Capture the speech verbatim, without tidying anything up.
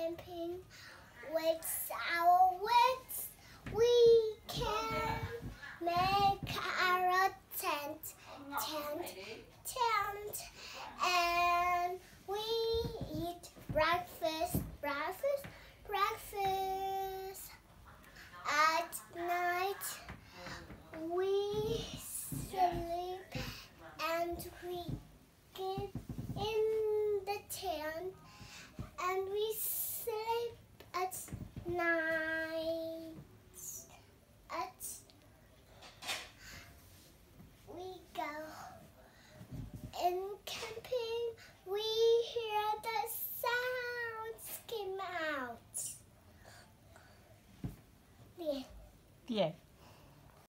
camping with our wits. We can make our tent, tent, tent, and we eat breakfast, breakfast, breakfast. At night, we sleep and we get in the tent and we sleep at night. At we go in camping, we hear the sounds come out. Yeah. Yeah.